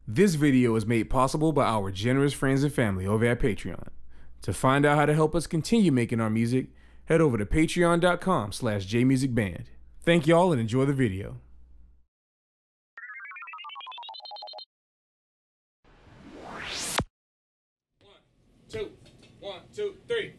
This video is made possible by our generous friends and family over at Patreon. To find out how to help us continue making our music, head over to patreon.com/jmusicband. Thank y'all and enjoy the video. One, two, three.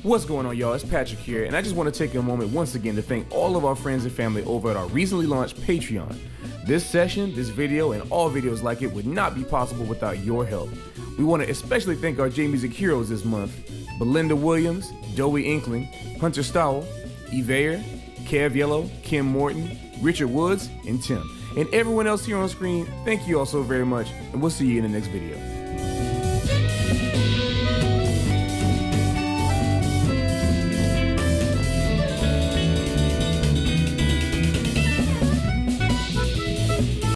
What's going on, y'all? It's Patrick here, and I just want to take a moment once again to thank all of our friends and family over at our recently launched Patreon. This session, this video, and all videos like it would not be possible without your help. We want to especially thank our J-Music heroes this month: Belinda Williams, Joey Inkling, Hunter Stowell, Evair, Kev Yellow, Kim Morton, Richard Woods, and Tim. And everyone else here on screen, thank you all so very much, and we'll see you in the next video.